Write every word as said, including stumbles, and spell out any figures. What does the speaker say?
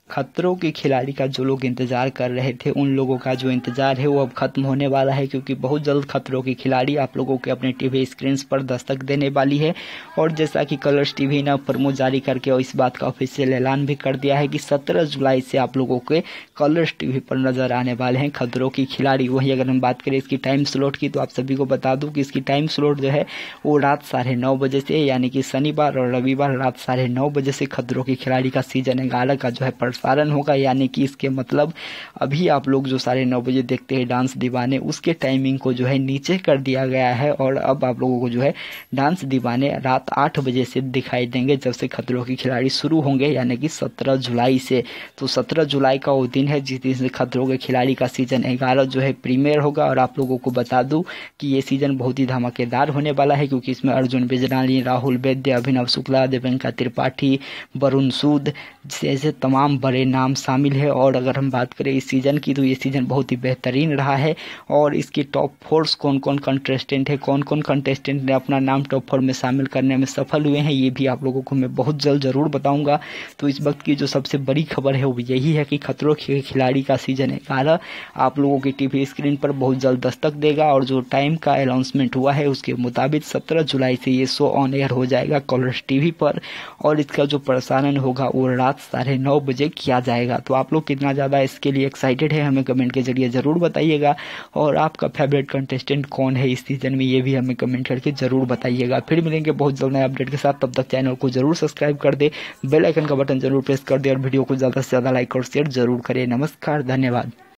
खतरों के खिलाड़ी का जो लोग इंतज़ार कर रहे थे उन लोगों का जो इंतज़ार है वो अब ख़त्म होने वाला है, क्योंकि बहुत जल्द खतरों की खिलाड़ी आप लोगों के अपने टीवी स्क्रीन पर दस्तक देने वाली है। और जैसा कि कलर्स टीवी ने प्रमो जारी करके और इस बात का ऑफिशियल ऐलान भी कर दिया है कि सत्रह जुलाई से आप लोगों के कलर्स टीवी पर नज़र आने वाले हैं खतरों की खिलाड़ी। वही अगर हम बात करें इसकी टाइम स्लॉट की, तो आप सभी को बता दूं कि इसकी टाइम स्लॉट जो है वो रात साढ़े नौ बजे से, यानी कि शनिवार और रविवार रात साढ़े नौ बजे से खतरों की खिलाड़ी का सीजन ग्यारह का जो है प्रसारण होगा। यानी कि इसके मतलब अभी आप लोग जो साढ़े नौ बजे देखते हैं डांस दीवाने, उसके टाइमिंग को जो है नीचे कर दिया गया है और अब आप लोगों को जो है डांस दीवाने रात आठ बजे से दिखाई देंगे जब से खतरों की खिलाड़ी शुरू होंगे, यानी कि सत्रह जुलाई से। तो सत्रह जुलाई का वो दिन है जिस दिन से खतरों के खिलाड़ी का सीजन ग्यारह जो है प्रीमियर होगा। और आप लोगों को बता दूं कि ये सीजन बहुत ही धमाकेदार होने वाला है, क्योंकि इसमें अर्जुन बिजलानी, राहुल वैद्य, अभिनव शुक्ला, देवेंका त्रिपाठी, वरुण सूद जैसे तमाम बड़े नाम शामिल है। और अगर हम बात करें इस सीज़न की, तो ये सीज़न बहुत ही बेहतरीन रहा है। और इसकी टॉप फोर्स कौन कौन कंटेस्टेंट है, कौन कौन कंटेस्टेंट ने अपना नाम टॉप फोर में शामिल करने में सफल हुए हैं, ये भी आप लोगों को मैं बहुत जल्द ज़रूर बताऊंगा। तो इस वक्त की जो सबसे बड़ी खबर है वो यही है कि खतरों के खिलाड़ी का सीजन ग्यारह आप लोगों की टीवी स्क्रीन पर बहुत जल्द दस्तक देगा। और जो टाइम का अनाउंसमेंट हुआ है उसके मुताबिक सत्रह जुलाई से ये शो ऑन एयर हो जाएगा कलर्स टीवी पर, और इसका जो प्रसारण होगा वो रात साढ़े नौ बजे किया जाएगा। तो आप लोग कितना ज़्यादा इसके लिए एक्साइटेड है हमें कमेंट के जरिए ज़रूर बताइएगा। और आपका फेवरेट कंटेस्टेंट कौन है इस सीज़न में, ये भी हमें कमेंट करके ज़रूर बताइएगा। फिर मिलेंगे बहुत जल्द नए अपडेट के साथ, तब तक चैनल को जरूर सब्सक्राइब कर दे, बेल आइकन का बटन जरूर प्रेस कर दे और वीडियो को ज़्यादा से ज़्यादा लाइक और शेयर जरूर करें। नमस्कार, धन्यवाद।